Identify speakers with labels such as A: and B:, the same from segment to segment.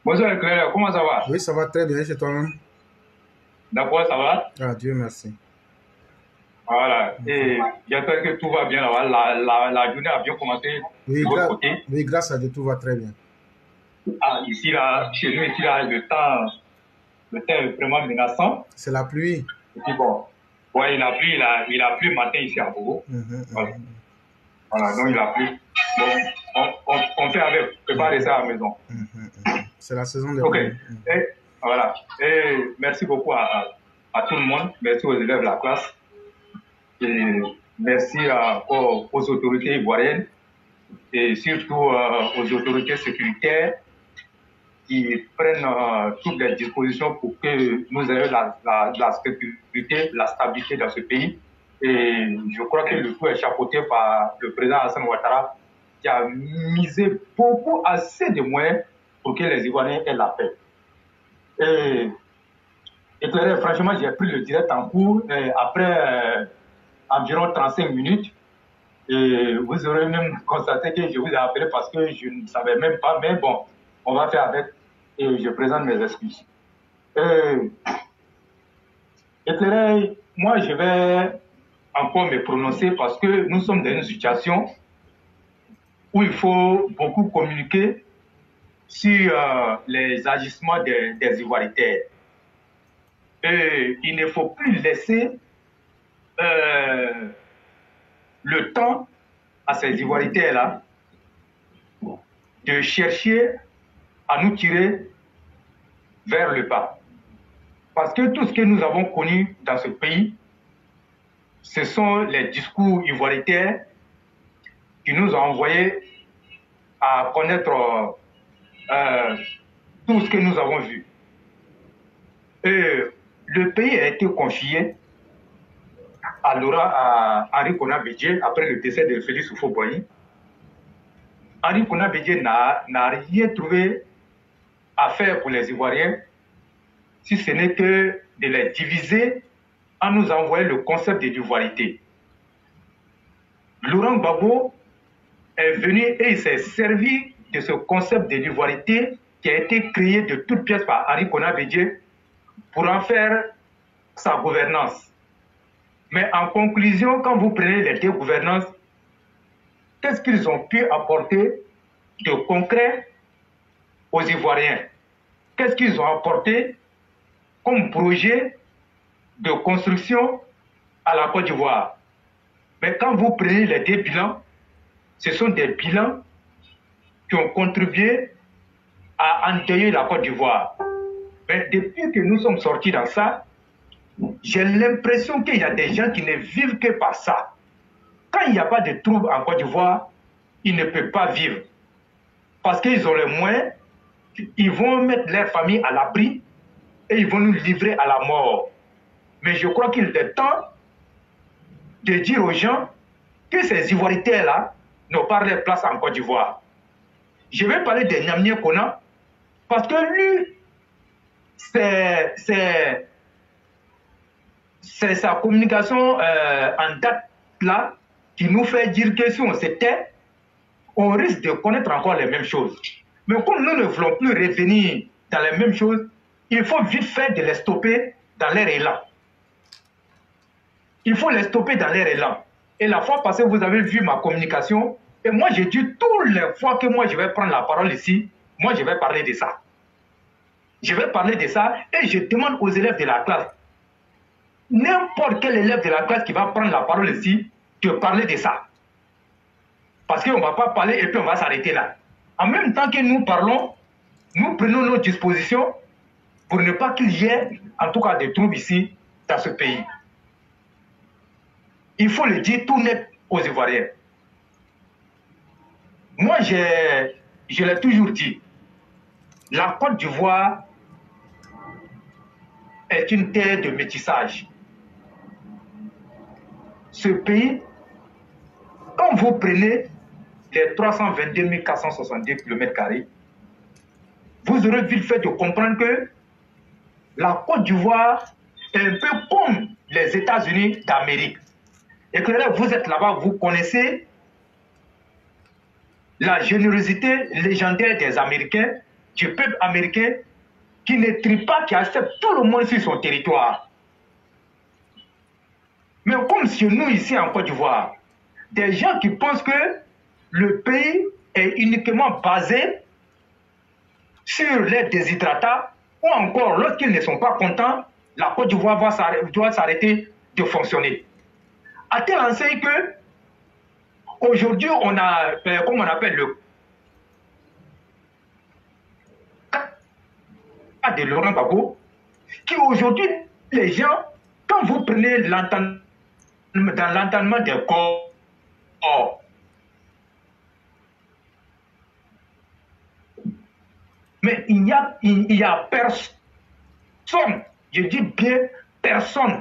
A: Bonjour Claire, comment ça va?
B: Oui, ça va très bien chez toi-même.
A: D'accord, ça va?
B: Ah, Dieu merci.
A: Voilà.
B: Ok.
A: Et j'espère que tout va bien là-bas. La journée a bien commencé
B: Oui,
A: de votre côté.
B: oui, grâce à Dieu, tout va très bien.
A: Ah, ici, là, chez nous, ici, là, le temps est vraiment menaçant.
B: C'est la pluie.
A: Et puis bon, ouais, il a plu matin ici à Bogo.
B: Mhm,
A: Voilà.
B: mhm,
A: Voilà, donc il a plu. Bon, on fait avec, préparer
B: mhm,
A: ça à la maison.
B: C'est la saison des
A: OK.
B: pluies.
A: Et voilà. Et merci beaucoup à tout le monde. Merci aux élèves de la classe. Et merci aux autorités ivoiriennes et surtout aux autorités sécuritaires qui prennent toutes les dispositions pour que nous ayons la sécurité, la stabilité dans ce pays. Et je crois que le tout est chapeauté par le président Hassan Ouattara qui a misé beaucoup, assez de moyens pour que les Ivoiriens aient la paix. Et clairement, franchement, j'ai pris le direct en cours après environ 35 minutes. Et vous aurez même constaté que je vous ai appelé parce que je ne savais même pas, mais bon, on va faire avec et je présente mes excuses. Éclairé, moi je vais encore me prononcer parce que nous sommes dans une situation où il faut beaucoup communiquer sur les agissements des Ivoiritaires. Et il ne faut plus laisser le temps à ces Ivoiritaires-là de chercher à nous tirer vers le bas. Parce que tout ce que nous avons connu dans ce pays, ce sont les discours ivoiritaires qui nous ont envoyés à connaître tout ce que nous avons vu. Et le pays a été confié à Henri Konan Bédié après le décès de Félix Houphouët-Boigny. Henri Konan Bédié n'a rien trouvé à faire pour les Ivoiriens, si ce n'est que de les diviser en nous envoyant le concept de l'ivoirité. Laurent Gbagbo est venu et il s'est servi de ce concept de l'ivoirité qui a été créé de toutes pièces par Henri Konan Bédié pour en faire sa gouvernance. Mais en conclusion, quand vous prenez les deux gouvernances, qu'est-ce qu'ils ont pu apporter de concret aux Ivoiriens? Qu'est-ce qu'ils ont apporté comme projet de construction à la Côte d'Ivoire? Mais quand vous prenez les deux bilans, ce sont des bilans qui ont contribué à endeuiller la Côte d'Ivoire. Mais depuis que nous sommes sortis dans ça, j'ai l'impression qu'il y a des gens qui ne vivent que par ça. Quand il n'y a pas de troubles en Côte d'Ivoire, ils ne peuvent pas vivre. Parce qu'ils ont les moyens, ils vont mettre leur famille à l'abri et ils vont nous livrer à la mort. Mais je crois qu'il est temps de dire aux gens que ces Ivoiritaires-là n'ont pas leur place en Côte d'Ivoire. Je vais parler de Nyamnie Kona parce que lui, c'est sa communication en date là qui nous fait dire que si on se tait, on risque de connaître encore les mêmes choses. Mais comme nous ne voulons plus revenir dans les mêmes choses, il faut vite faire de les stopper dans leur élan. Il faut les stopper dans leur élan. Et la fois passée, vous avez vu ma communication, et moi j'ai dit toutes les fois que moi je vais prendre la parole ici, moi je vais parler de ça. Je vais parler de ça et je demande aux élèves de la classe, n'importe quel élève de la classe qui va prendre la parole ici, de parler de ça. Parce qu'on ne va pas parler et puis on va s'arrêter là. En même temps que nous parlons, nous prenons nos dispositions pour ne pas qu'il y ait, en tout cas, des troubles ici, dans ce pays. Il faut le dire tout net aux Ivoiriens. Moi, je l'ai toujours dit, la Côte d'Ivoire est une terre de métissage. Ce pays, quand vous prenez les 322 462 km², vous aurez vite fait de comprendre que la Côte d'Ivoire est un peu comme les États-Unis d'Amérique. Et que là, vous êtes là-bas, vous connaissez la générosité légendaire des Américains du peuple américain qui ne trie pas, qui accepte tout le monde sur son territoire. Mais comme chez nous ici en Côte d'Ivoire, des gens qui pensent que le pays est uniquement basé sur les déshydratats, ou encore lorsqu'ils ne sont pas contents, la Côte d'Ivoire doit s'arrêter de fonctionner. À telle enseigne que aujourd'hui on a, comme on appelle le cas de Laurent Gbagbo, qui aujourd'hui, les gens, quand vous prenez dans l'entendement des corps, mais il n'y a personne, je dis bien personne,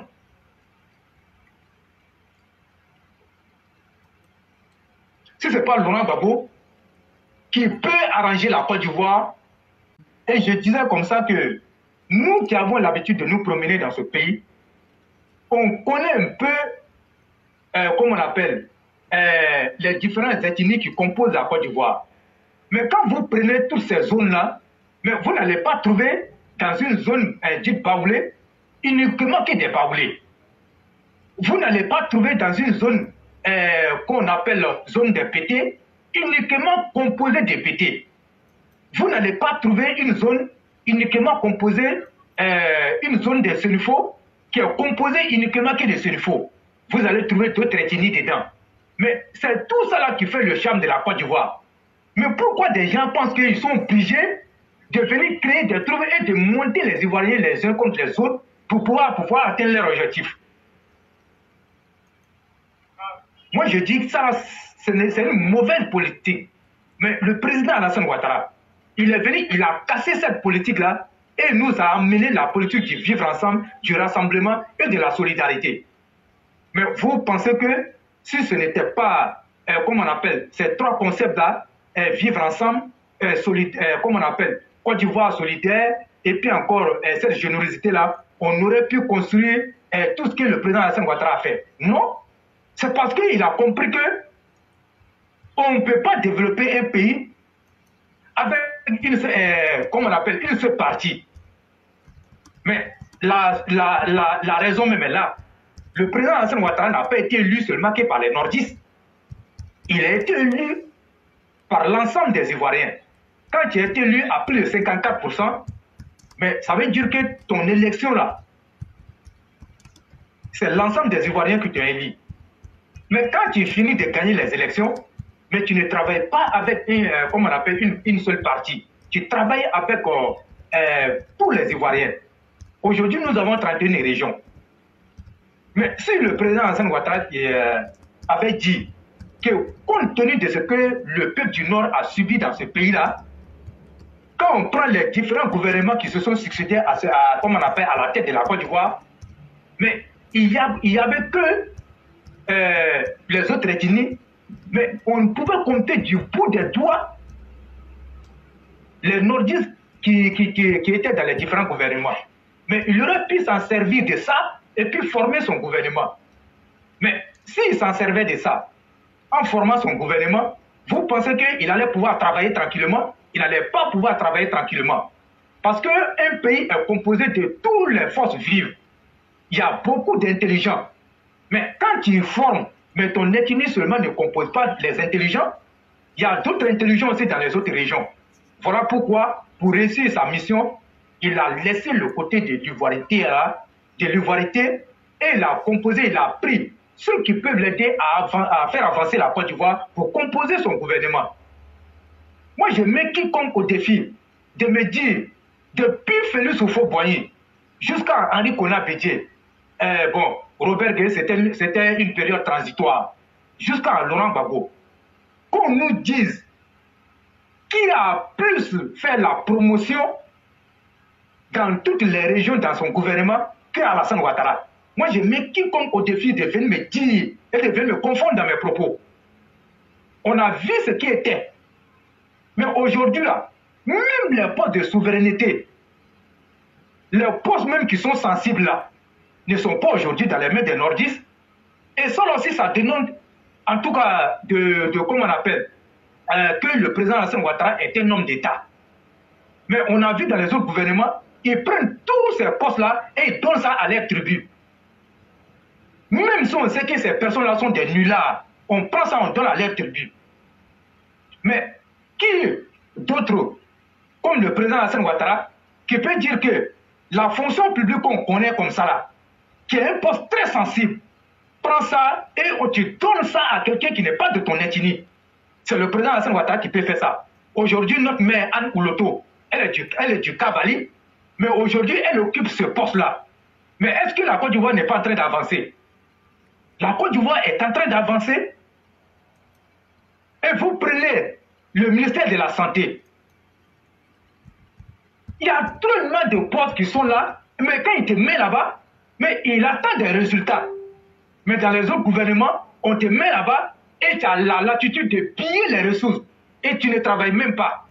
A: si ce n'est pas Laurent Gbagbo qui peut arranger la Côte d'Ivoire. Et je disais comme ça que nous qui avons l'habitude de nous promener dans ce pays, on connaît un peu, comment on appelle, les différentes ethnies qui composent la Côte d'Ivoire. Mais quand vous prenez toutes ces zones-là, mais vous n'allez pas trouver dans une zone dite baoulée uniquement que des baoulés. Vous n'allez pas trouver dans une zone qu'on appelle zone des pétés uniquement composée des pétés. Vous n'allez pas trouver une zone uniquement composée, une zone des Sénufos qui est composée uniquement que des Sénufos. Vous allez trouver d'autres ethnies dedans. Mais c'est tout ça là qui fait le charme de la Côte d'Ivoire. Mais pourquoi des gens pensent qu'ils sont obligés de venir créer des troubles et de monter les Ivoiriens les uns contre les autres pour pouvoir atteindre leur objectif? Moi je dis que ça, c'est une mauvaise politique. Mais le président Alassane Ouattara, il est venu, il a cassé cette politique-là et nous a amené la politique du vivre ensemble, du rassemblement et de la solidarité. Mais vous pensez que si ce n'était pas, comment on appelle, ces trois concepts-là, vivre ensemble, comment on appelle, Côte d'Ivoire solidaire, et puis encore cette générosité-là, on aurait pu construire tout ce que le président Alassane Ouattara a fait. Non, c'est parce qu'il a compris que on ne peut pas développer un pays avec comment on appelle, une seule partie. Mais la raison même est là. Le président Alassane Ouattara n'a pas été élu seulement que par les nordistes. Il a été élu par l'ensemble des Ivoiriens. Quand tu as été élu à plus de 54%, mais ça veut dire que ton élection là, c'est l'ensemble des Ivoiriens qui t'ont élu. Mais quand tu finis de gagner les élections, mais tu ne travailles pas avec comment on appelle, une seule partie. Tu travailles avec tous les Ivoiriens. Aujourd'hui, nous avons 31 régions. Mais si le président Alassane Ouattara avait dit que compte tenu de ce que le peuple du Nord a subi dans ce pays-là, quand on prend les différents gouvernements qui se sont succédés comme on appelle, à la tête de la Côte d'Ivoire, mais il y avait que les autres ethnies, mais on pouvait compter du bout des doigts les nordistes qui étaient dans les différents gouvernements. Mais il aurait pu s'en servir de ça et puis former son gouvernement. Mais s'il s'en servait de ça, en formant son gouvernement, vous pensez qu'il allait pouvoir travailler tranquillement? Il n'allait pas pouvoir travailler tranquillement. Parce qu'un pays est composé de toutes les forces vives. Il y a beaucoup d'intelligents. Mais quand tu formes, mais ton ethnie seulement ne compose pas les intelligents, il y a d'autres intelligents aussi dans les autres régions. Voilà pourquoi, pour réussir sa mission, il a laissé le côté de l'ivoirité et il a composé, il a pris ceux qui peuvent l'aider à faire avancer la Côte d'Ivoire pour composer son gouvernement. Moi, je mets quiconque au défi de me dire, depuis Félix Houphouët-Boigny jusqu'à Henri Konan Bédié, bon, Robert Gueye, c'était une période transitoire, jusqu'à Laurent Gbagbo, qu'on nous dise qui a plus fait la promotion dans toutes les régions dans son gouvernement qu'Alassane Ouattara. Moi, je mets quiconque au défi de venir me dire et de venir me confondre dans mes propos. On a vu ce qui était. Mais aujourd'hui, là, même les postes de souveraineté, les postes même qui sont sensibles là, ne sont pas aujourd'hui dans les mains des nordistes. Et ça aussi, ça dénonce, en tout cas, comment on appelle, que le président Alassane Ouattara est un homme d'État. Mais on a vu dans les autres gouvernements, ils prennent tous ces postes-là et ils donnent ça à leurs tribus. Même si on sait que ces personnes-là sont des nullards, on prend ça, on donne à leurs tribus. Mais qui d'autre, comme le président Alassane Ouattara, qui peut dire que la fonction publique qu'on connaît comme ça là, qui est un poste très sensible, prends ça et tu donnes ça à quelqu'un qui n'est pas de ton ethnie. C'est le président Alassane Ouattara qui peut faire ça. Aujourd'hui, notre mère Anne Ouloto, elle est du Cavali, mais aujourd'hui, elle occupe ce poste-là. Mais est-ce que la Côte d'Ivoire n'est pas en train d'avancer? La Côte d'Ivoire est en train d'avancer. Et vous prenez le ministère de la Santé. Il y a tellement de postes qui sont là, mais quand il te met là-bas, mais il attend des résultats. Mais dans les autres gouvernements, on te met là-bas et tu as la latitude de piller les ressources. Et tu ne travailles même pas.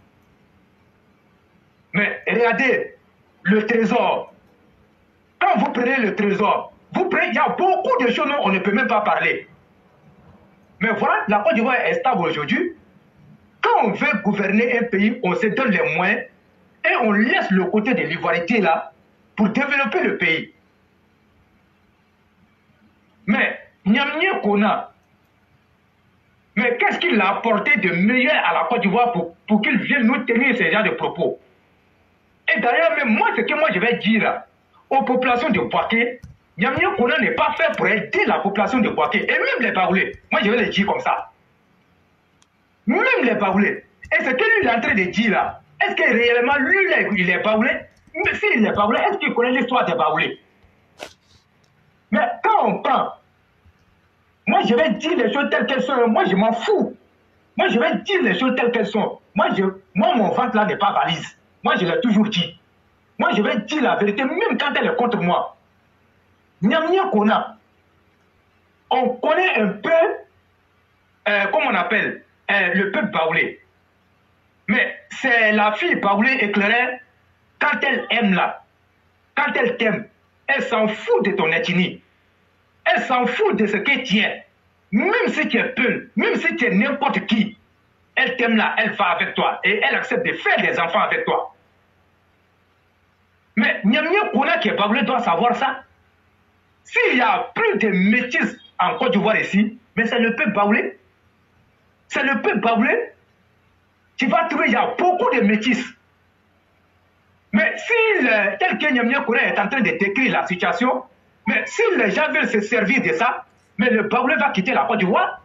A: Mais regardez, le trésor. Quand vous prenez le trésor, il y a beaucoup de choses dont on ne peut même pas parler. Mais voilà, la Côte d'Ivoire est stable aujourd'hui. Quand on veut gouverner un pays, on se donne les moyens et on laisse le côté de l'ivoirité là pour développer le pays. Mais Niamnie Kona, mais qu'est-ce qu'il a apporté de meilleur à la Côte d'Ivoire pour qu'il vienne nous tenir ce genre de propos? Et d'ailleurs, même moi, ce que moi je vais dire aux populations de Bouaké, Niamnie Kona n'est pas fait pour aider la population de Bouaké. Et même les Baoulés, moi je vais les dire comme ça. Même les Baoulés. Et ce que lui il est en train de dire là, est-ce que réellement lui il est Baoulé? Mais s'il est Baoulé, est-ce qu'il connaît l'histoire des Baoulés? Mais quand on prend, moi je vais dire les choses telles qu'elles sont, moi je m'en fous. Moi je vais dire les choses telles qu'elles sont. Moi mon ventre là n'est pas valise. Moi je l'ai toujours dit. Moi je vais dire la vérité même quand elle est contre moi. Niamnie Kona, on connaît un peu, comment on appelle, le peuple baoulé. Mais c'est la fille baoulée éclairée, quand elle aime là, quand elle t'aime, elle s'en fout de ton ethnie. Elle s'en fout de ce que tu es. Même si tu es peu, même si tu es n'importe qui, elle t'aime là, elle va avec toi et elle accepte de faire des enfants avec toi. Mais Niamnie Kona qui est baoulé doit savoir ça. S'il y a plus de métis en Côte d'Ivoire ici, mais c'est le peuple baoulé. C'est le peuple baoulé. Tu vas trouver, il y a beaucoup de métis. Mais si tel que Niamnie Kona est en train de décrire la situation, mais si les gens veulent se servir de ça, mais le baoulé va quitter la Côte d'Ivoire.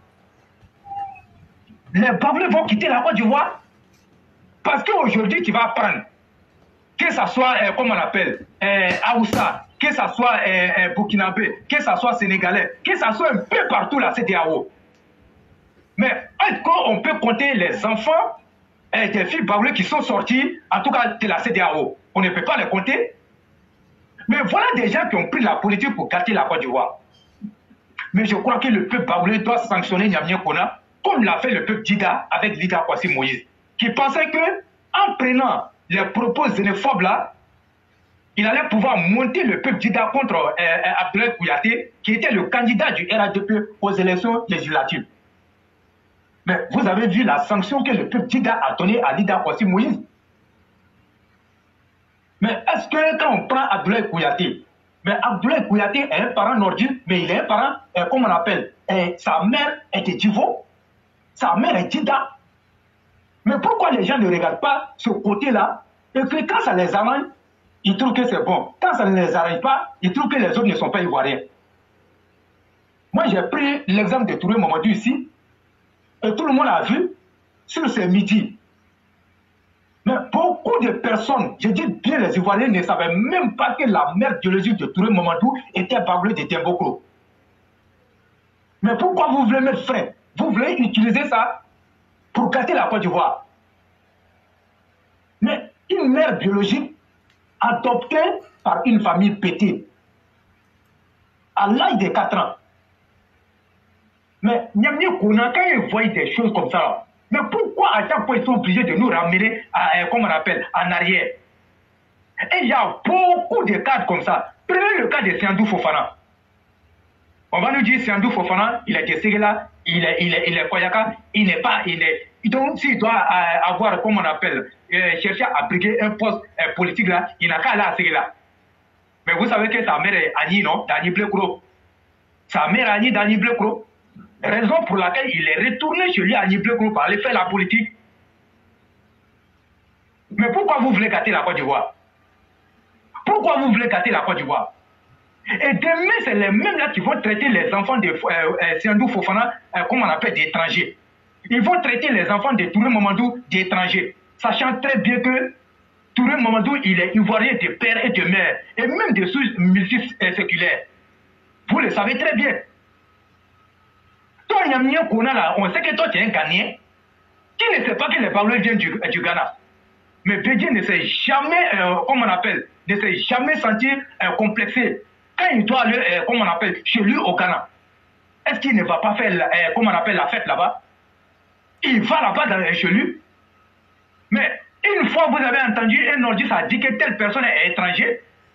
A: Les baoulés vont quitter la Côte d'Ivoire. Parce qu'aujourd'hui, tu vas prendre, que ce soit, comment on appelle, Aoussa, que ce soit Burkinabé, que ce soit Sénégalais, que ce soit un peu partout la CEDEAO. Mais est-ce qu'on peut compter les enfants des filles baoulées qui sont sortis, en tout cas de la CEDEAO? On ne peut pas les compter. Mais voilà des gens qui ont pris la politique pour gâter la Côte d'Ivoire. Mais je crois que le peuple baoulé doit sanctionner Niamnie Kona, comme l'a fait le peuple Dida avec Lida Kwasi Moïse, qui pensait que en prenant les propos xénophobes là, il allait pouvoir monter le peuple Dida contre Abdoulaye Kouyaté, qui était le candidat du RHDP aux élections législatives. Mais vous avez vu la sanction que le peuple Dida a donnée à Lida Kwasi Moïse. Mais est-ce que quand on prend Abdoulaye Kouyaté, mais Abdoulaye Kouyaté est un parent nordique, mais il est un parent, comment on appelle, sa mère était Divo, sa mère est Dida. Mais pourquoi les gens ne regardent pas ce côté-là, et que quand ça les arrange, ils trouvent que c'est bon. Quand ça ne les arrange pas, ils trouvent que les autres ne sont pas ivoiriens. Moi, j'ai pris l'exemple de Touré Mamadou ici, et tout le monde a vu sur ce midi. Mais beaucoup de personnes, je dis bien les Ivoiriens, ne savaient même pas que la mère biologique de Touré Mamadou était baoulée de Tembokro. Mais pourquoi vous voulez mettre frein? Vous voulez utiliser ça pour gâter la Côte d'Ivoire. Mais une mère biologique adoptée par une famille pétée à l'âge de 4 ans. Mais Niamnie Kona, quand ils voient des choses comme ça, mais pourquoi à chaque fois ils sont obligés de nous ramener à, comment on appelle, en arrière? Et il y a beaucoup de cas comme ça. Prenez le cas de Siandou Fofana. On va nous dire Siandou Fofana, il est de Ségela, il est Koyaka, il n'est pas, il Donc, s'il doit avoir, comme on appelle, chercher à briguer un poste politique là, il n'a qu'à aller à ce là. Mais vous savez que sa mère est Annie, non? Dani Blekro. Sa mère est Annie Dani Blekro. Raison pour laquelle il est retourné chez lui à Annie Blekro pour aller faire la politique. Mais pourquoi vous voulez gâter la Côte d'Ivoire? Pourquoi vous voulez gâter la Côte d'Ivoire? Et demain, c'est les mêmes là qui vont traiter les enfants de Siandou Fofana, comme on appelle, d'étrangers. Ils vont traiter les enfants de Touré Mamadou d'étrangers, sachant très bien que Touré Mamadou, il est ivoirien de père et de mère, et même de sources multiséculaires. Vous le savez très bien. Toi, Yamien Kona, là, on sait que toi, tu es un Ghanéen. Qui ne sait pas que les Baoulés viennent du Ghana? Mais Bédié ne s'est jamais, comme on appelle, ne s'est jamais senti complexé. Quand il doit aller, comme on appelle, chez lui au Ghana, est-ce qu'il ne va pas faire, comme on appelle, la fête là-bas? Il va là-bas chez lui. Mais une fois vous avez entendu un nordiste a dit que telle personne est étrangère.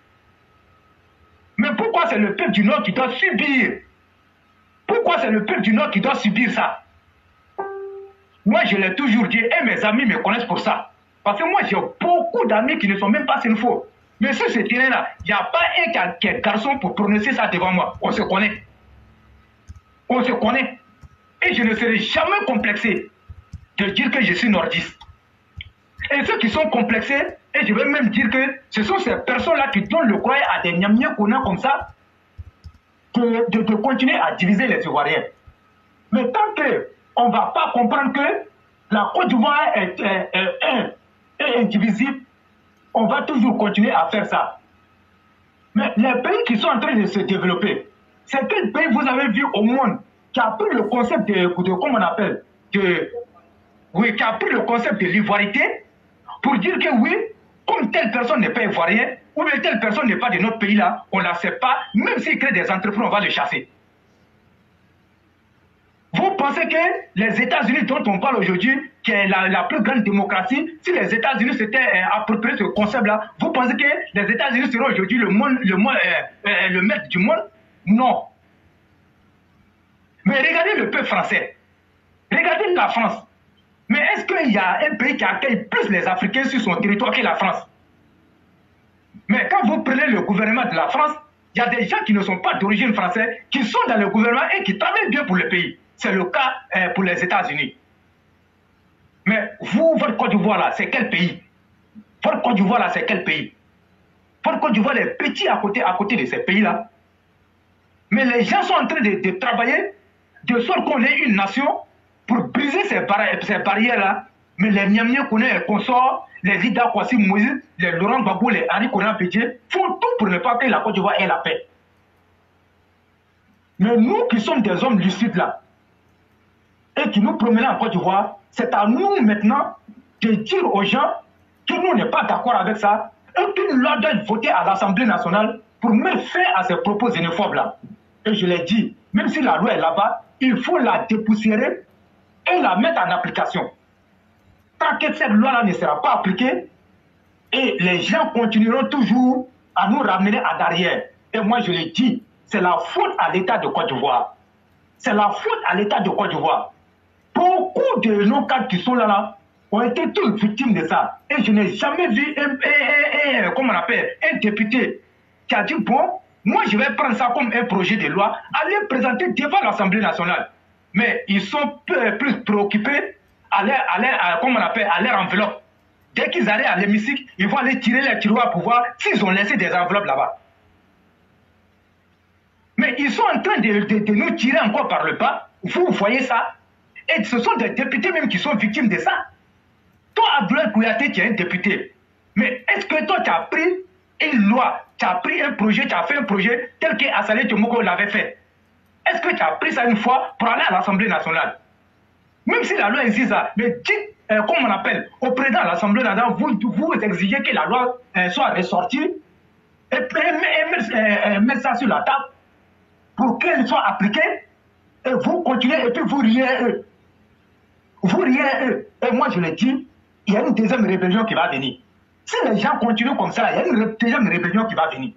A: Mais pourquoi c'est le peuple du Nord qui doit subir? Pourquoi c'est le peuple du Nord qui doit subir ça? Moi, je l'ai toujours dit, et mes amis me connaissent pour ça. Parce que moi, j'ai beaucoup d'amis qui ne sont même pas sinfos. Mais sur ce terrain-là, il n'y a pas un qui est garçon pour prononcer ça devant moi. On se connaît. On se connaît. Et je ne serai jamais complexé de dire que je suis nordiste. Et ceux qui sont complexés, et je vais même dire que ce sont ces personnes-là qui donnent le croyant à des Niamiens qu'on a comme ça, de continuer à diviser les Ivoiriens. Mais tant qu'on ne va pas comprendre que la Côte d'Ivoire est indivisible, on va toujours continuer à faire ça. Mais les pays qui sont en train de se développer, c'est quel pays vous avez vu au monde qui a pris le concept de comment on appelle, qui a pris le concept de l'ivoirité pour dire que oui, comme telle personne n'est pas ivoirienne, ou bien telle personne n'est pas de notre pays là, on ne la sait pas, même s'il crée des entreprises, on va le chasser. Vous pensez que les États-Unis dont on parle aujourd'hui, qui est la plus grande démocratie, si les États-Unis s'étaient appropriés ce concept-là, vous pensez que les États-Unis seront aujourd'hui le maître du monde? Non. Mais regardez le peuple français. Regardez la France. Mais est-ce qu'il y a un pays qui accueille plus les Africains sur son territoire que la France? Mais quand vous prenez le gouvernement de la France, il y a des gens qui ne sont pas d'origine française, qui sont dans le gouvernement et qui travaillent bien pour le pays. C'est le cas pour les États-Unis. Mais vous, votre Côte d'Ivoire là, c'est quel pays? Votre Côte d'Ivoire là, c'est quel pays? Votre Côte d'Ivoire est petit à côté de ces pays-là. Mais les gens sont en train de travailler de sorte qu'on ait une nation pour briser ces barrières-là. Mais les Niamiens qu'on sort, les Ida Kwasi Moïse, les Laurent Gbagbo, les Henri Konan Bédié, font tout pour ne pas que la Côte d'Ivoire ait la paix. Mais nous qui sommes des hommes lucides là, et qui nous promenons en Côte d'Ivoire, c'est à nous maintenant de dire aux gens que nous n'est pas d'accord avec ça et qu'une loi doit être votée à l'Assemblée nationale pour mettre fin à ces propos xénophobes là. Et je l'ai dit, même si la loi est là-bas, il faut la dépoussiérer et la mettre en application. Tant que cette loi-là ne sera pas appliquée, et les gens continueront toujours à nous ramener à derrière. Et moi je l'ai dit, c'est la faute à l'État de Côte d'Ivoire. C'est la faute à l'État de Côte d'Ivoire. Beaucoup de nos cadres qui sont là ont été tous victimes de ça. Et je n'ai jamais vu un député qui a dit, bon, moi je vais prendre ça comme un projet de loi, aller présenter devant l'Assemblée nationale. Mais ils sont plus préoccupés à leur enveloppe. Dès qu'ils arrivent à l'hémicycle, ils vont aller tirer les tiroirs pour voir s'ils ont laissé des enveloppes là-bas. Mais ils sont en train de nous tirer encore par le bas. Vous voyez ça? Et ce sont des députés même qui sont victimes de ça. Toi, Abdoulaye Kouyaté, tu es un député. Mais est-ce que toi, tu as pris une loi, tu as pris un projet, tu as fait un projet tel que Assalé Tomoko l'avait fait? Est-ce que tu as pris ça une fois pour aller à l'Assemblée nationale? Même si la loi existe ça, mais dites, comme on appelle, au président de l'Assemblée nationale, vous exigez que la loi soit ressortie et mettre ça sur la table pour qu'elle soit appliquée, et vous continuez, et puis vous riez eux. Vous riez eux. Et moi je le dis, il y a une deuxième rébellion qui va venir. Si les gens continuent comme ça, il y a une deuxième rébellion qui va venir.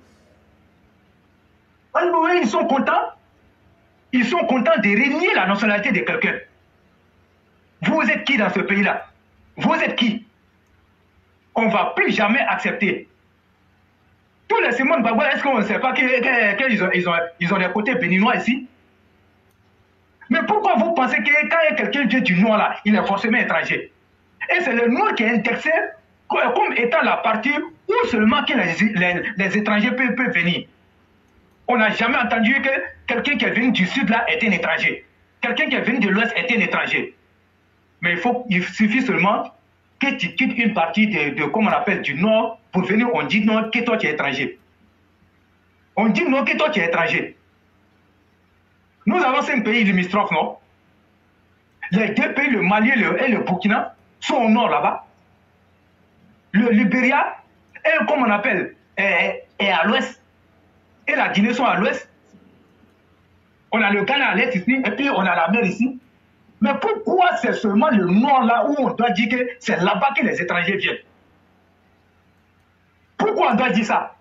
A: Ils sont contents. Ils sont contents de régner la nationalité de quelqu'un. Vous êtes qui dans ce pays-là? Vous êtes qui? On ne va plus jamais accepter. Tous les Simone Bagua, est-ce qu'on ne sait pas qu'ils ont des côtés béninois ici? Mais pourquoi vous pensez que quand il y a quelqu'un qui vient du Nord là, il est forcément étranger? Et c'est le Nord qui est indexé comme étant la partie où seulement que les étrangers peuvent venir. On n'a jamais entendu que quelqu'un qui est venu du Sud là est un étranger. Quelqu'un qui est venu de l'Ouest est un étranger. Mais il suffit seulement que tu quittes une partie comme on appelle, du Nord pour venir, on dit non, que toi tu es étranger. On dit non, que toi tu es étranger. Nous avons 5 pays limitrophes, non? Les 2 pays, le Mali et le Burkina, sont au nord là-bas. Le Libéria, et comme on appelle, est à l'ouest. Et la Guinée sont à l'ouest. On a le Ghana à l'est ici, et puis on a la mer ici. Mais pourquoi c'est seulement le nord là où on doit dire que c'est là-bas que les étrangers viennent? Pourquoi on doit dire ça?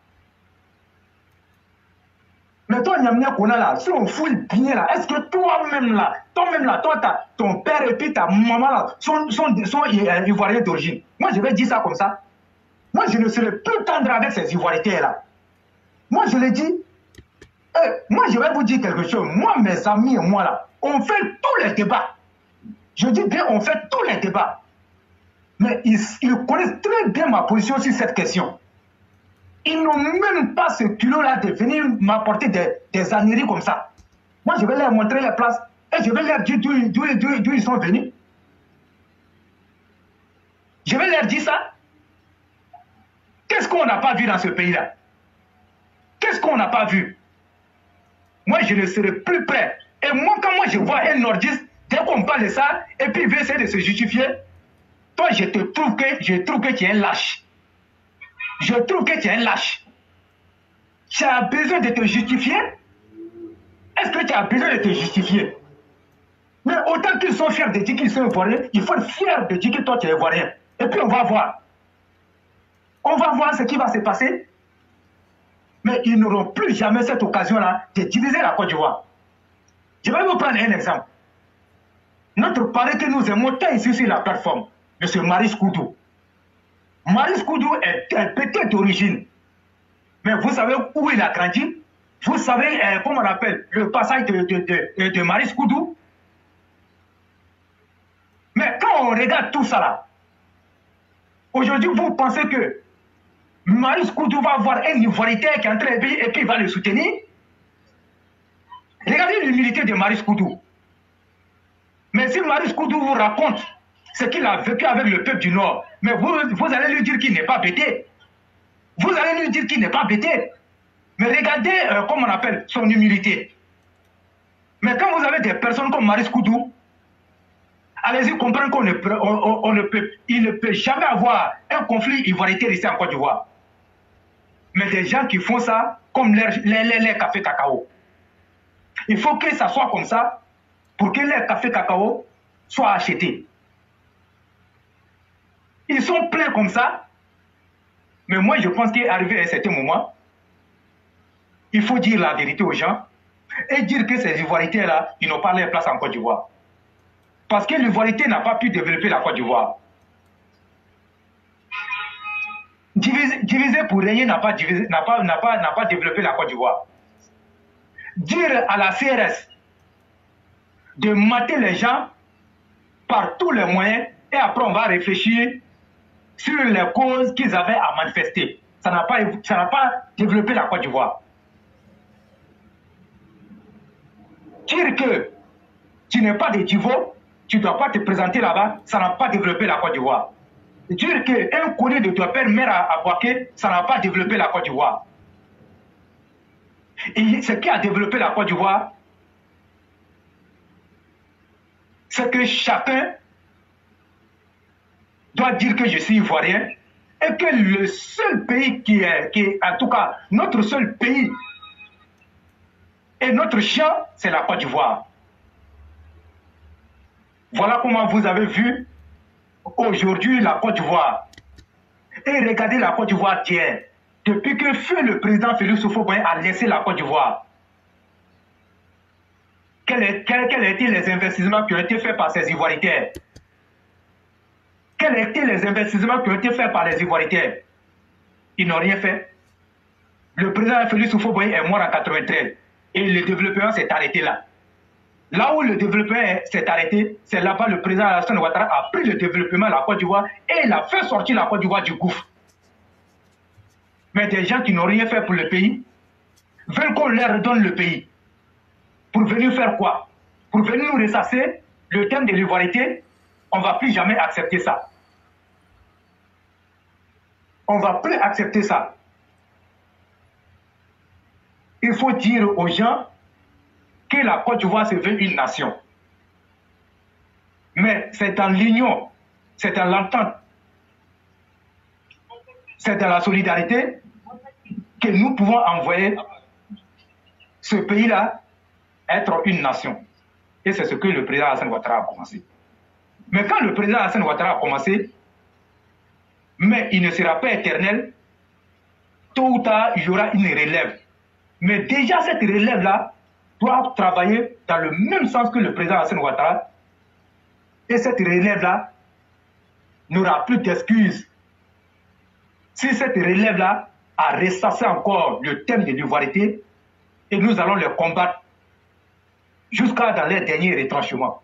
A: Mais toi, Nyamnya Kona là, si on fouille bien là, est-ce que toi-même là, toi, ton père et puis ta maman là, sont ivoiriens d'origine? Moi, je vais dire ça comme ça. Moi, je ne serai plus tendre avec ces ivoiriens là. Moi, je le dis. Moi, je vais vous dire quelque chose. Moi, mes amis et moi là, on fait tous les débats. Je dis bien, on fait tous les débats. Mais ils connaissent très bien ma position sur cette question. Ils n'ont même pas ce culot-là de venir m'apporter des âneries comme ça. Moi, je vais leur montrer les places et je vais leur dire d'où ils sont venus. Je vais leur dire ça. Qu'est-ce qu'on n'a pas vu dans ce pays-là? Qu'est-ce qu'on n'a pas vu? Moi, je ne serai plus prêt. Et moi, quand je vois un nordiste, dès qu'on parle de ça, et puis il veut essayer de se justifier, toi, je trouve que tu es un lâche. Je trouve que tu es un lâche. Tu as besoin de te justifier? Est-ce que tu as besoin de te justifier? Mais autant qu'ils sont fiers de dire qu'ils sont ivoiriens, il faut être fier de dire que toi, tu es ivoirien. Et puis on va voir. On va voir ce qui va se passer. Mais ils n'auront plus jamais cette occasion-là de diviser la Côte d'Ivoire. Je vais vous prendre un exemple. Notre pari que nous aimons tant ici sur la plateforme, M. Maurice Koudou. Maurice Koudou est peut-être d'origine. Mais vous savez où il a grandi? Vous savez comment on appelle le passage de Maurice Koudou? Mais quand on regarde tout ça là, aujourd'hui vous pensez que Maurice Koudou va voir un Ivoirien qui est en train de vivre et puis il va le soutenir? Regardez l'humilité de Maurice Koudou. Mais si Maurice Koudou vous raconte ce qu'il a vécu avec le peuple du Nord, mais vous allez lui dire qu'il n'est pas bêté. Vous allez lui dire qu'il n'est pas bêté. Mais regardez, comment on appelle, son humilité. Mais quand vous avez des personnes comme Maurice Koudou, allez-y comprendre qu'il ne peut jamais avoir un conflit ivoirien ici en Côte d'Ivoire. Mais des gens qui font ça comme les cafés cacao. Il faut que ça soit comme ça pour que les cafés cacao soient achetés. Ils sont pleins comme ça. Mais moi, je pense qu'arrivé à un certain moment, il faut dire la vérité aux gens et dire que ces Ivoiriens-là, ils n'ont pas leur place en Côte d'Ivoire. Parce que l'Ivoirité n'a pas pu développer la Côte d'Ivoire. Diviser pour régner n'a pas développé la Côte d'Ivoire. Dire à la CRS de mater les gens par tous les moyens et après on va réfléchir sur les causes qu'ils avaient à manifester. Ça n'a pas développé la Côte d'Ivoire. Dire que tu n'es pas de Divo, tu ne dois pas te présenter là-bas, ça n'a pas développé la Côte d'Ivoire. Dire qu'un collègue de ton père meurt à Boaké, ça n'a pas développé la Côte d'Ivoire. Et ce qui a développé la Côte d'Ivoire, c'est que chacun doit dire que je suis ivoirien et que le seul pays qui est en tout cas, notre seul pays et notre chien, c'est la Côte d'Ivoire. Voilà comment vous avez vu aujourd'hui la Côte d'Ivoire. Et regardez la Côte d'Ivoire d'hier. Depuis que feu le président Félix Houphouët-Boigny a laissé la Côte d'Ivoire, quels étaient les investissements qui ont été faits par ces Ivoiriens? Quels étaient les investissements qui ont été faits par les Ivoiriens? Ils n'ont rien fait. Le président Félix Houphouët-Boigny est mort en 93 et le développement s'est arrêté là. Là où le développement s'est arrêté, c'est là-bas le président Alassane Ouattara a pris le développement à la Côte d'Ivoire et il a fait sortir la Côte d'Ivoire du gouffre. Mais des gens qui n'ont rien fait pour le pays veulent qu'on leur donne le pays. Pour venir faire quoi? Pour venir nous ressasser le thème de l'ivoirité. On ne va plus jamais accepter ça. On ne va plus accepter ça. Il faut dire aux gens que la Côte d'Ivoire se veut une nation. Mais c'est en l'union, c'est en l'entente, c'est dans la solidarité que nous pouvons envoyer ce pays-là être une nation. Et c'est ce que le président Alassane Ouattara a commencé. Mais quand le président Alassane Ouattara a commencé, mais il ne sera pas éternel, tôt ou tard, il y aura une relève. Mais déjà, cette relève-là doit travailler dans le même sens que le président Alassane Ouattara. Et cette relève-là n'aura plus d'excuses. Si cette relève-là a ressassé encore le thème de l'ivoirité, et nous allons le combattre jusqu'à dans les derniers retranchements.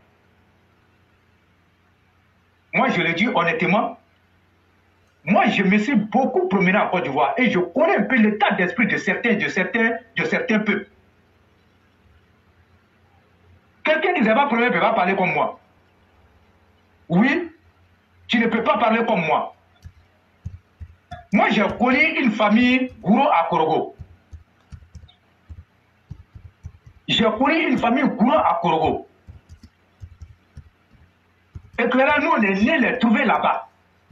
A: Moi, je le dis honnêtement, moi, je me suis beaucoup promené en Côte d'Ivoire et je connais un peu l'état d'esprit de certains peuples. Quelqu'un qui ne s'est pas promené ne peut pas parler comme moi. Oui, tu ne peux pas parler comme moi. Moi, j'ai connu une famille Gouro à Korogo. J'ai connu une famille Gouro à Korogo. Et que là, nous, on est nés les trouver là-bas.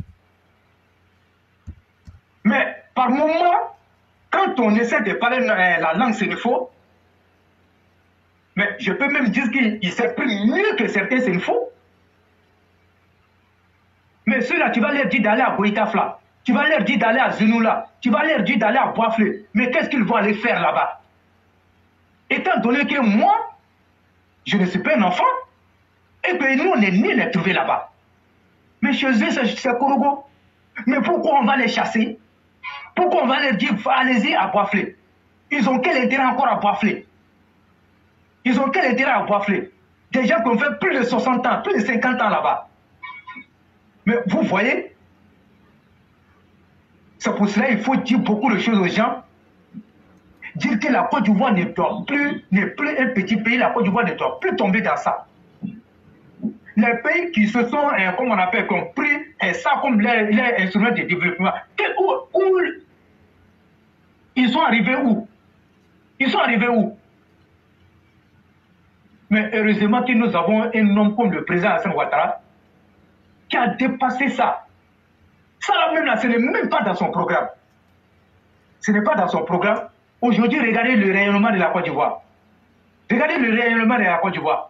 A: Mais par moment, quand on essaie de parler la langue sénéfo, mais je peux même dire qu'il s'exprime mieux que certains sénéfo. Mais ceux-là, tu vas leur dire d'aller à Goïtafla, tu vas leur dire d'aller à Zenoula, tu vas leur dire d'aller à Boisflé. Mais qu'est-ce qu'ils vont aller faire là-bas? Étant donné que moi, je ne suis pas un enfant, et que nous, on est nés les trouver là-bas. Mais chez eux, c'est Korogo. Mais pourquoi on va les chasser? Pourquoi on va leur dire, allez-y à Boisflé? Ils ont quel intérêt encore à Boisflé? Ils ont quel intérêt à Boisflé? Des gens qui ont fait plus de 60 ans, plus de 50 ans là-bas. Mais vous voyez, c'est pour cela qu'il faut dire beaucoup de choses aux gens. Dire que la Côte d'Ivoire n'est plus un petit pays, la Côte d'Ivoire ne doit plus tomber dans ça. Les pays qui se sont, comme on appelle, compris, et ça comme les instruments de développement, où ils sont arrivés où? Ils sont arrivés où? Mais heureusement que nous avons un homme comme le président Alassane Ouattara qui a dépassé ça. Ça là même là, ce n'est même pas dans son programme. Ce n'est pas dans son programme. Aujourd'hui, regardez le rayonnement de la Côte d'Ivoire. Regardez le rayonnement de la Côte d'Ivoire.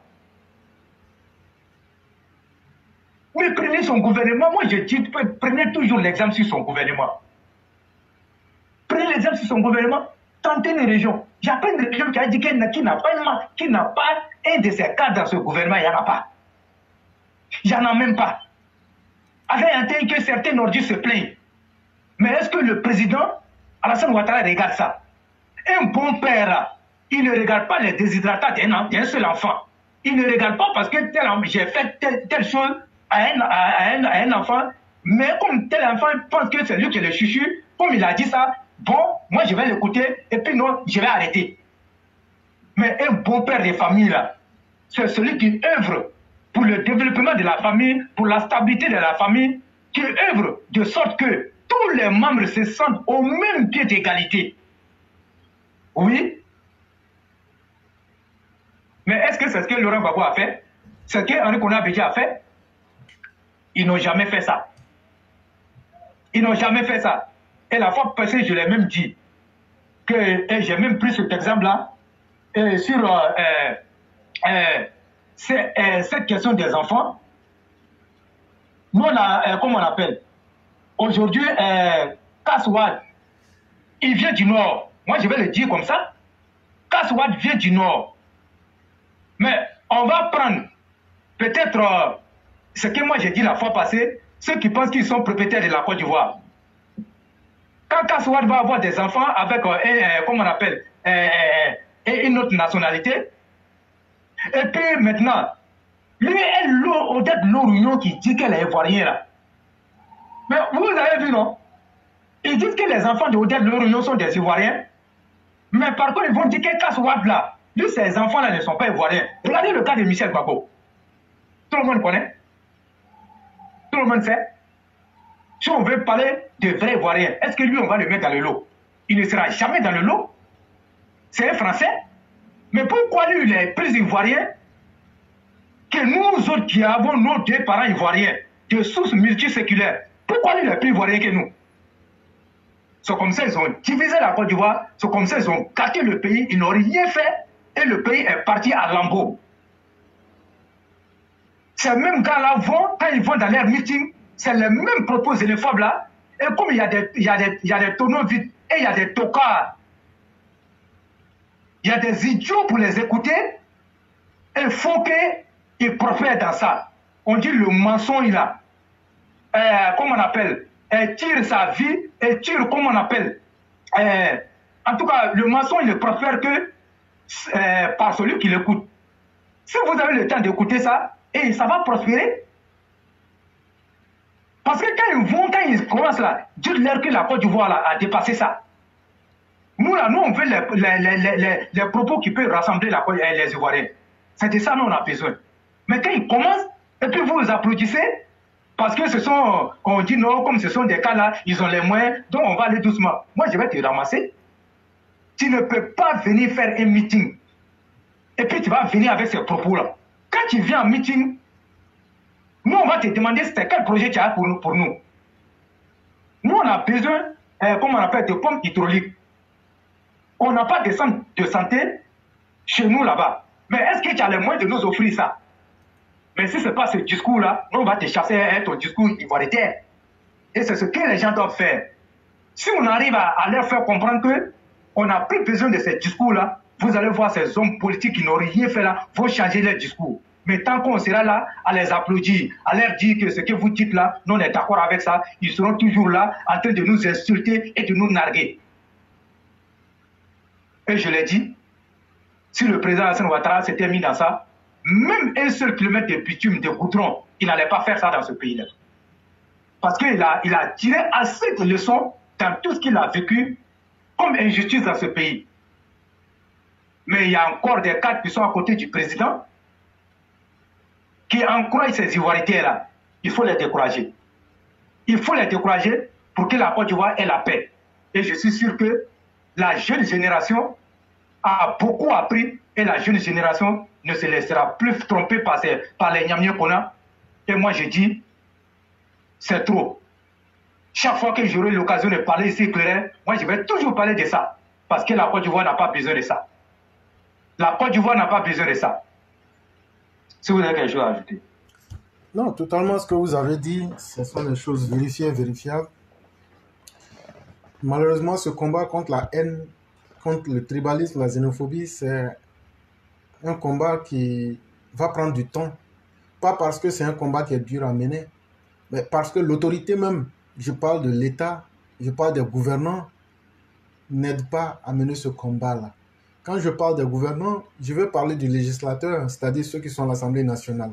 A: Mais prenez son gouvernement. Moi, je dis, prenez toujours l'exemple sur son gouvernement. Prenez l'exemple sur son gouvernement. Tentez une région. Il y a plein de régions qui a dit qu'il n'a pas un de ces cadres dans ce gouvernement. Il n'y en a pas. Il n'y en a même pas. Avec un tel que certains nordistes se plaignent. Mais est-ce que le président Alassane Ouattara regarde ça? Un bon père, il ne regarde pas les déshydratants d'un seul enfant. Il ne regarde pas parce que j'ai fait telle chose à un enfant, mais comme tel enfant pense que c'est lui qui est le chuchu, comme il a dit ça, bon, moi je vais l'écouter et puis non, je vais arrêter. Mais un bon père de famille, là, c'est celui qui œuvre pour le développement de la famille, pour la stabilité de la famille, qui œuvre de sorte que tous les membres se sentent au même pied d'égalité. Oui. Mais est-ce que c'est ce que Laurent Gbagbo a fait? C'est ce que Henri Konan Bédié a fait? Ils n'ont jamais fait ça. Ils n'ont jamais fait ça. Et la fois passée, je l'ai même dit, que j'ai même pris cet exemple-là sur cette question des enfants. Nous, comment on appelle? Aujourd'hui, Kaswad, il vient du Nord. Moi, je vais le dire comme ça. Kaswad vient du Nord. Mais on va prendre peut-être ce que moi j'ai dit la fois passée, ceux qui pensent qu'ils sont propriétaires de la Côte d'Ivoire. Quand Kassouad va avoir des enfants avec, comment on appelle, une autre nationalité, et puis maintenant, lui est Odette Lorugnon qui dit qu'elle est ivoirienne là. Mais vous avez vu, non? Ils disent que les enfants de Odette Lorugnon sont des Ivoiriens. Mais par contre, ils vont dire que Kassouad là, lui, ses enfants là ne sont pas Ivoiriens. Regardez le cas de Michel Gbagbo. Tout le monde connaît. Tout le monde sait. Si on veut parler de vrais Ivoiriens, est-ce que lui, on va le mettre dans le lot? Il ne sera jamais dans le lot. C'est un Français. Mais pourquoi lui, il est plus Ivoirien que nous autres qui avons nos deux parents Ivoiriens, de sources multiséculaires? Pourquoi lui, il est plus Ivoirien que nous? C'est comme ça, ils ont divisé la Côte d'Ivoire. C'est comme ça, ils ont gâté le pays. Ils n'ont rien fait. Et le pays est parti à lambeaux. Ces mêmes gars-là vont, quand ils vont dans leur meeting, c'est les mêmes propos xénophobes là. Et comme il y a des tonneaux vides et il y a des tocards, il y a des idiots pour les écouter, il faut qu'ils profèrent dans ça. On dit le mensonge là. Comment on appelle? Tire sa vie et tire, comment on appelle? En tout cas, le mensonge ne profère que par celui qui l'écoute. Si vous avez le temps d'écouter ça, et ça va prospérer. Parce que quand ils commencent là, dites-leur que la Côte d'Ivoire a dépassé ça. Nous là, nous on veut les propos qui peuvent rassembler les Ivoiriens. C'est de ça nous on a besoin. Mais quand ils commencent, et puis vous applaudissez, parce que on dit non, comme ce sont des cas là, ils ont les moyens, donc on va aller doucement. Moi je vais te ramasser. Tu ne peux pas venir faire un meeting. Et puis tu vas venir avec ces propos là. Quand tu viens en meeting, nous, on va te demander c'était quel projet tu as pour nous. Nous, on a besoin, comme on appelle, de pompes hydrauliques. On n'a pas de centre de santé chez nous là-bas. Mais est-ce que tu as les moyens de nous offrir ça? Mais si ce n'est pas ce discours-là, nous, on va te chasser ton discours ivoirien. Et c'est ce que les gens doivent faire. Si on arrive à leur faire comprendre qu'on n'a plus besoin de ces discours-là, vous allez voir ces hommes politiques qui n'ont rien fait là, vont changer leur discours. Mais tant qu'on sera là à les applaudir, à leur dire que ce que vous dites là, nous on est d'accord avec ça, ils seront toujours là en train de nous insulter et de nous narguer. Et je l'ai dit, si le président Alassane Ouattara s'était mis dans ça, même un seul kilomètre de bitume, de goudron, il n'allait pas faire ça dans ce pays-là. Parce qu'il a tiré assez de leçons dans tout ce qu'il a vécu comme injustice dans ce pays. Mais il y a encore des cadres qui sont à côté du président qui encouragent ces Ivoiriens-là. Il faut les décourager. Il faut les décourager pour que la Côte d'Ivoire ait la paix. Et je suis sûr que la jeune génération a beaucoup appris et la jeune génération ne se laissera plus tromper par les gnamiens qu'on a. Et moi je dis, c'est trop. Chaque fois que j'aurai l'occasion de parler ici, Claire, moi je vais toujours parler de ça. Parce que la Côte d'Ivoire n'a pas besoin de ça. La Côte d'Ivoire n'a pas besoin de ça. Si vous avez quelque chose à ajouter.
B: Non, totalement ce que vous avez dit, ce sont des choses vérifiées, vérifiables. Malheureusement, ce combat contre la haine, contre le tribalisme, la xénophobie, c'est un combat qui va prendre du temps. Pas parce que c'est un combat qui est dur à mener, mais parce que l'autorité même, je parle de l'État, je parle des gouvernants, n'aide pas à mener ce combat-là. Quand je parle des gouvernants, je veux parler du législateur, c'est-à-dire ceux qui sont à l'Assemblée nationale.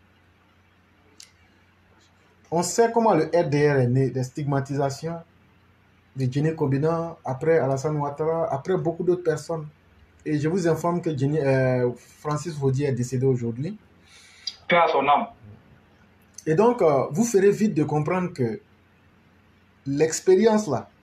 B: On sait comment le RDR est né, des stigmatisations de Djenné Kobina, après Alassane Ouattara, après beaucoup d'autres personnes. Et je vous informe que Francis Vaudier est décédé aujourd'hui.
A: Paix à son âme.
B: Et donc, vous ferez vite de comprendre que l'expérience là,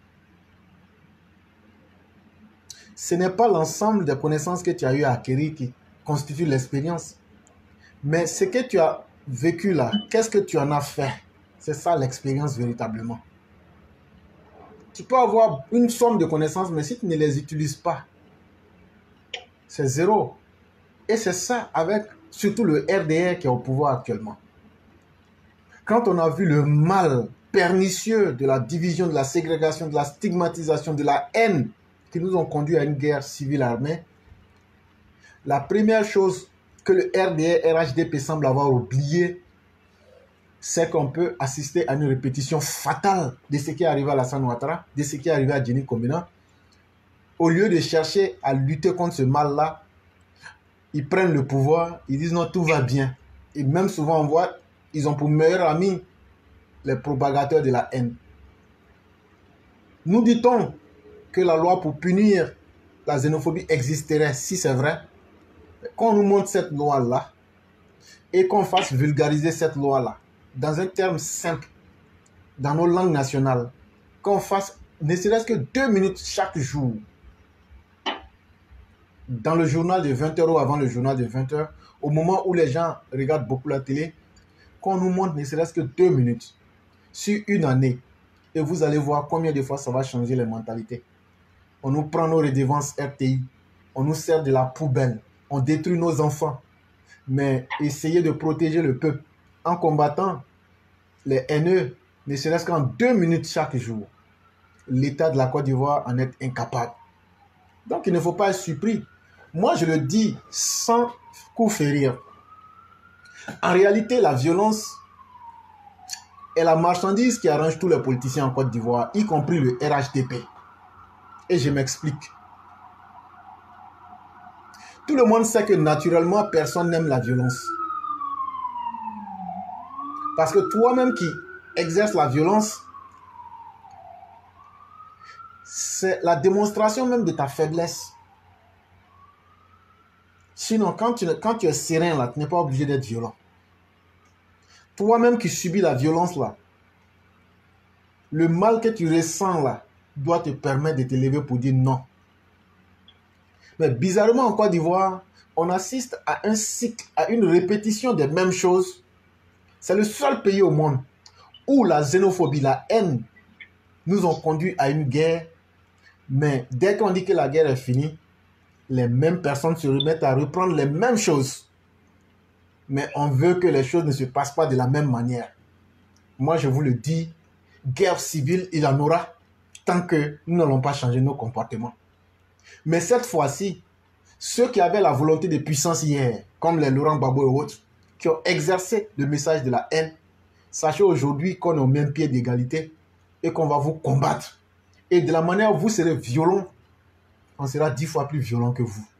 B: ce n'est pas l'ensemble des connaissances que tu as eu à acquérir qui constitue l'expérience. Mais ce que tu as vécu là, qu'est-ce que tu en as fait? C'est ça l'expérience véritablement. Tu peux avoir une somme de connaissances, mais si tu ne les utilises pas, c'est zéro. Et c'est ça avec surtout le RDR qui est au pouvoir actuellement. Quand on a vu le mal pernicieux de la division, de la ségrégation, de la stigmatisation, de la haine qui nous ont conduit à une guerre civile armée, la première chose que le RDR, RHDP semble avoir oublié, c'est qu'on peut assister à une répétition fatale de ce qui est arrivé à Alassane Ouattara, de ce qui est arrivé à Jenny Kombina. Au lieu de chercher à lutter contre ce mal-là, ils prennent le pouvoir, ils disent non, tout va bien. Et même souvent, on voit, ils ont pour meilleurs amis les propagateurs de la haine. Nous dit-on que la loi pour punir la xénophobie existerait, si c'est vrai, qu'on nous montre cette loi-là et qu'on fasse vulgariser cette loi-là dans un terme simple, dans nos langues nationales, qu'on fasse ne serait-ce que 2 minutes chaque jour, dans le journal de 20h ou avant le journal de 20h, au moment où les gens regardent beaucoup la télé, qu'on nous montre ne serait-ce que 2 minutes sur une année, et vous allez voir combien de fois ça va changer les mentalités. On nous prend nos redevances RTI, on nous sert de la poubelle, on détruit nos enfants. Mais essayez de protéger le peuple en combattant les haineux, ne serait-ce qu'en 2 minutes chaque jour. L'État de la Côte d'Ivoire en est incapable. Donc il ne faut pas être surpris. Moi je le dis sans coup férir. En réalité, la violence est la marchandise qui arrange tous les politiciens en Côte d'Ivoire, y compris le RHDP. Et je m'explique. Tout le monde sait que naturellement, personne n'aime la violence. Parce que toi-même qui exerces la violence, c'est la démonstration même de ta faiblesse. Sinon, quand tu es serein, là, tu n'es pas obligé d'être violent. Toi-même qui subis la violence, là, le mal que tu ressens, là, doit te permettre de te lever pour dire non. Mais bizarrement, en Côte d'Ivoire, on assiste à un cycle, à une répétition des mêmes choses. C'est le seul pays au monde où la xénophobie, la haine, nous ont conduit à une guerre. Mais dès qu'on dit que la guerre est finie, les mêmes personnes se remettent à reprendre les mêmes choses. Mais on veut que les choses ne se passent pas de la même manière. Moi, je vous le dis, guerre civile, il en aura tant que nous n'allons pas changer nos comportements. Mais cette fois-ci, ceux qui avaient la volonté de puissance hier, comme les Laurent Gbagbo et autres, qui ont exercé le message de la haine, sachez aujourd'hui qu'on est au même pied d'égalité et qu'on va vous combattre. Et de la manière où vous serez violent, on sera 10 fois plus violent que vous.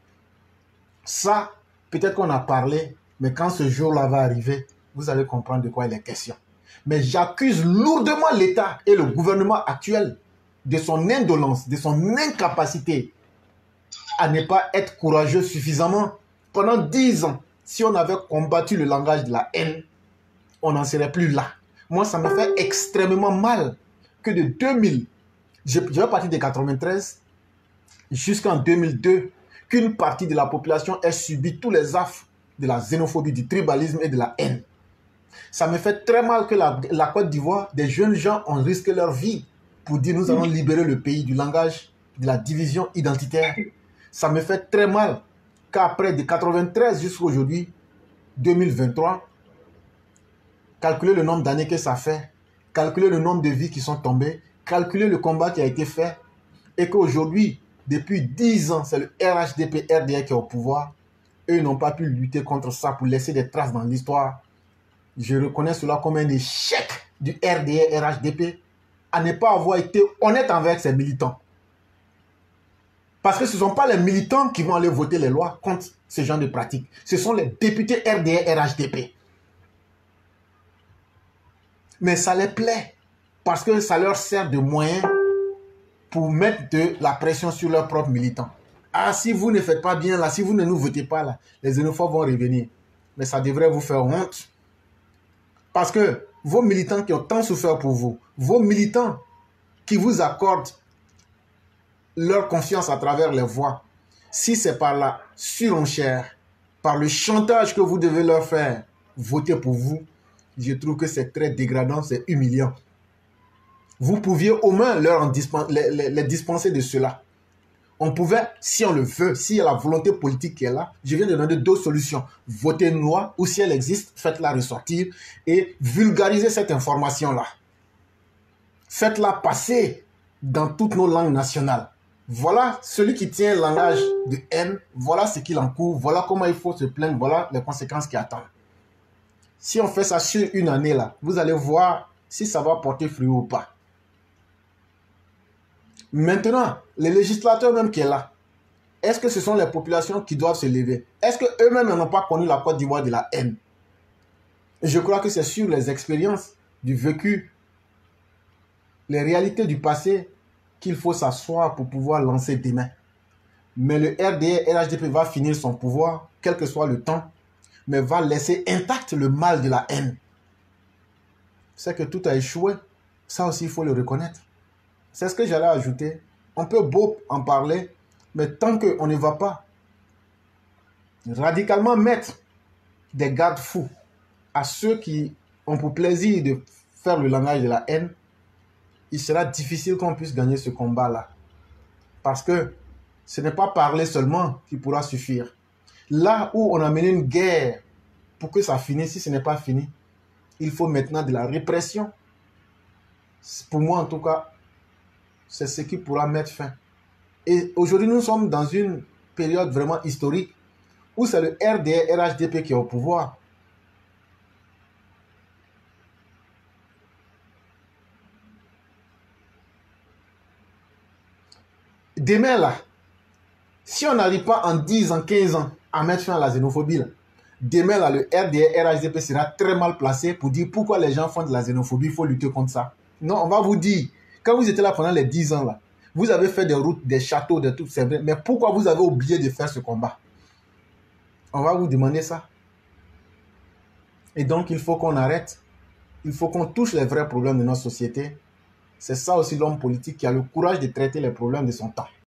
B: Ça, peut-être qu'on a parlé, mais quand ce jour-là va arriver, vous allez comprendre de quoi il est question. Mais j'accuse lourdement l'État et le gouvernement actuel de son indolence, de son incapacité à ne pas être courageux suffisamment. Pendant 10 ans, si on avait combattu le langage de la haine, on n'en serait plus là. Moi, ça me fait extrêmement mal que de 2000, je vais partir de 93 jusqu'en 2002, qu'une partie de la population ait subi tous les affres de la xénophobie, du tribalisme et de la haine. Ça me fait très mal que la Côte d'Ivoire, des jeunes gens ont risqué leur vie pour dire nous allons libérer le pays du langage, de la division identitaire. Ça me fait très mal qu'après de 93 jusqu'à aujourd'hui, 2023, calculer le nombre d'années que ça fait, calculer le nombre de vies qui sont tombées, calculer le combat qui a été fait, et qu'aujourd'hui, depuis 10 ans, c'est le RHDP-RDR qui est au pouvoir. Eux n'ont pas pu lutter contre ça pour laisser des traces dans l'histoire. Je reconnais cela comme un échec du RDR-RHDP à ne pas avoir été honnête envers ses militants. Parce que ce ne sont pas les militants qui vont aller voter les lois contre ce genre de pratiques. Ce sont les députés RDR-RHDP. Mais ça les plaît parce que ça leur sert de moyen pour mettre de la pression sur leurs propres militants. Ah, si vous ne faites pas bien là, si vous ne nous votez pas là, les xénophobes vont revenir. Mais ça devrait vous faire honte. Parce que vos militants qui ont tant souffert pour vous, vos militants qui vous accordent leur confiance à travers les voix, si c'est par la surenchère, par le chantage que vous devez leur faire voter pour vous, je trouve que c'est très dégradant, c'est humiliant. Vous pouviez au moins les dispenser de cela. On pouvait, si on le veut, s'il y a la volonté politique qui est là, je viens de donner 2 solutions. Voter une loi, ou si elle existe, faites-la ressortir et vulgarisez cette information-là. Faites-la passer dans toutes nos langues nationales. Voilà celui qui tient le langage de haine, voilà ce qu'il encourt, voilà comment il faut se plaindre, voilà les conséquences qui attendent. Si on fait ça sur une année, là, vous allez voir si ça va porter fruit ou pas. Maintenant, les législateurs même qui est là, est-ce que ce sont les populations qui doivent se lever? Est-ce qu'eux-mêmes n'ont pas connu la Côte d'Ivoire de la haine? Je crois que c'est sur les expériences du vécu, les réalités du passé qu'il faut s'asseoir pour pouvoir lancer demain. Mais le RDR-RHDP va finir son pouvoir, quel que soit le temps, mais va laisser intact le mal de la haine. C'est que tout a échoué. Ça aussi, il faut le reconnaître. C'est ce que j'allais ajouter. On peut beau en parler, mais tant qu'on ne va pas radicalement mettre des garde-fous à ceux qui ont pour plaisir de faire le langage de la haine, il sera difficile qu'on puisse gagner ce combat-là. Parce que ce n'est pas parler seulement qui pourra suffire. Là où on a mené une guerre pour que ça finisse, si ce n'est pas fini, il faut maintenant de la répression. Pour moi, en tout cas, c'est ce qui pourra mettre fin. Et aujourd'hui, nous sommes dans une période vraiment historique où c'est le RDR-RHDP qui est au pouvoir. Demain, là, si on n'arrive pas en 10 ans, 15 ans à mettre fin à la xénophobie, là, demain, là, le RDR-RHDP sera très mal placé pour dire pourquoi les gens font de la xénophobie, il faut lutter contre ça. Non, on va vous dire, quand vous étiez là pendant les 10 ans, là, vous avez fait des routes, des châteaux, des trucs, c'est vrai, mais pourquoi vous avez oublié de faire ce combat? On va vous demander ça. Et donc, il faut qu'on arrête. Il faut qu'on touche les vrais problèmes de notre société. C'est ça aussi l'homme politique qui a le courage de traiter les problèmes de son temps.